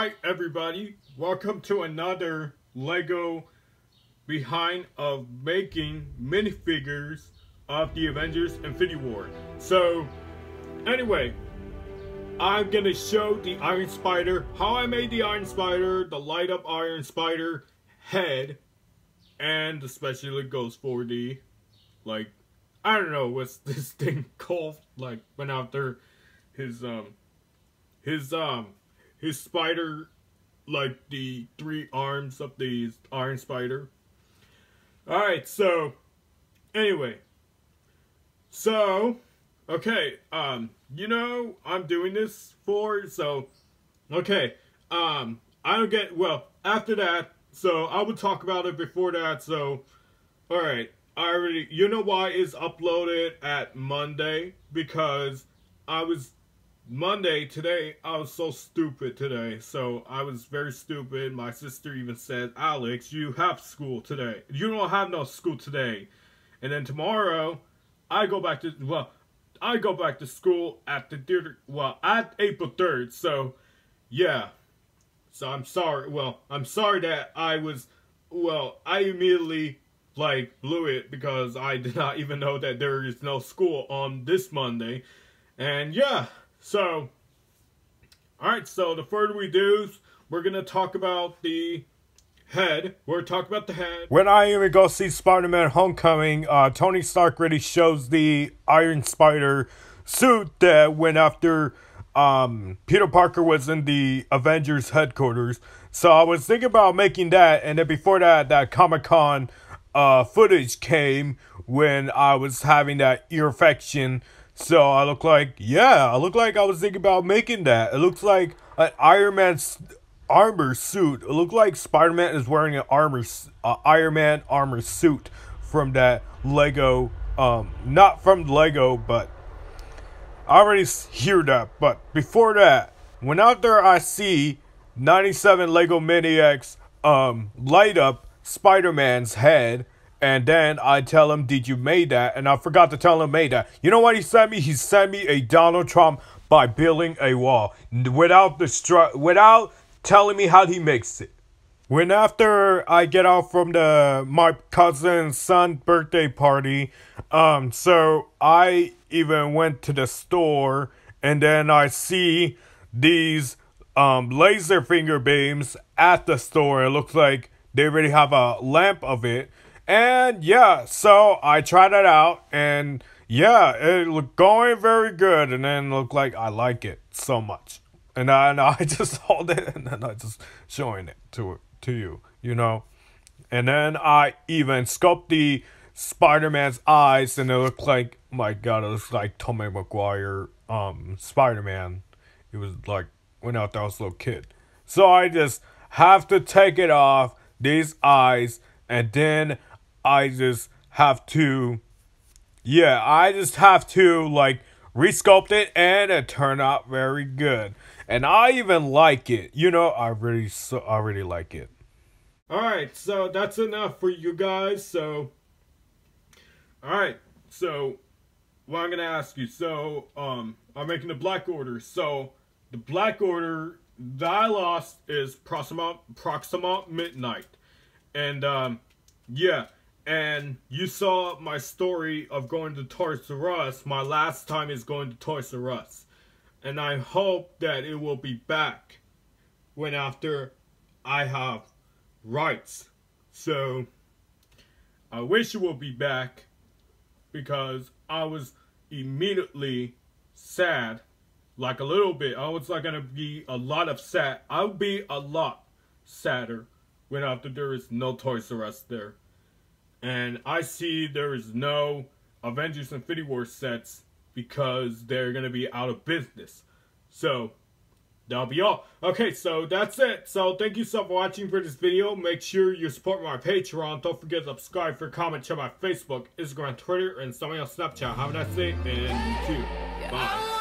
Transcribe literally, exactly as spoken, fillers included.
Hi everybody, welcome to another LEGO behind of making minifigures of the Avengers Infinity War. So anyway, I'm gonna show the Iron Spider, how I made the Iron Spider, the light up Iron Spider head, and especially goes for the, like, I don't know what's this thing called, like went out there, his um, his um, his spider, like the three arms of the Iron Spider. Alright, so, anyway, so, okay, um, you know, I'm doing this for, so, okay, um, I don't get, well, after that, so, I would talk about it before that, so, alright, I already, you know why it's uploaded at Monday? Because I was, Monday, today, I was so stupid today, so I was very stupid. My sister even said, Alex, you have school today. You don't have no school today. And then tomorrow, I go back to, well, I go back to school at the theater, well, at April third, so, yeah. So I'm sorry, well, I'm sorry that I was, well, I immediately, like, blew it because I did not even know that there is no school on this Monday. And, yeah. So, alright, so the further we do, we're going to talk about the head. We're talking about the head. When I even go see Spider-Man Homecoming, uh, Tony Stark really shows the Iron Spider suit that went after um, Peter Parker was in the Avengers headquarters. So I was thinking about making that, and then before that, that Comic-Con uh, footage came when I was having that ear infection. So I look like, yeah, I look like I was thinking about making that. It looks like an Iron Man armor suit. It looked like Spider-Man is wearing an armor, uh, Iron Man armor suit from that Lego, um, not from Lego, but I already hear that. But before that, when out there I see ninety-seven Lego Maniacs um, light up Spider-Man's head. And then I tell him, did you make that? And I forgot to tell him made that. You know what he sent me? He sent me a Donald Trump by building a wall. Without the stru without telling me how he makes it. When after I get out from the my cousin's son birthday party, um, so I even went to the store. And then I see these um, laser finger beams at the store. It looks like they already have a lamp of it. And yeah, so I tried it out, and yeah, it looked going very good, and then looked like I like it so much. And I, and I just hold it, and then I just showing it to to you, you know. And then I even scoped the Spider-Man's eyes, and it looked like, my God, it looks like Tobey Maguire, um, Spider-Man. It was like when I was a little kid. So I just have to take it off, these eyes, and then I just have to, yeah, I just have to, like, resculpt it, and it turned out very good. And I even like it. You know, I really, so, I really like it. Alright, so that's enough for you guys. So, alright, so, what I'm going to ask you. So, um, I'm making the Black Order. So, the Black Order that I lost is Proxima, Proxima Midnight. And, um, yeah. And you saw my story of going to Toys R Us. My last time is going to Toys R Us. And I hope that it will be back when after I have rights. So, I wish it will be back because I was immediately sad. Like a little bit. I was like going to be a lot of sad. I'll be a lot sadder when after there is no Toys R Us there. And I see there is no Avengers Infinity War sets because they're going to be out of business. So, that'll be all. Okay, so that's it. So, thank you so much for watching for this video. Make sure you support my Patreon. Don't forget to subscribe, for comment, check my Facebook, Instagram, Twitter, and something else Snapchat. Have a nice day, and you too. Bye.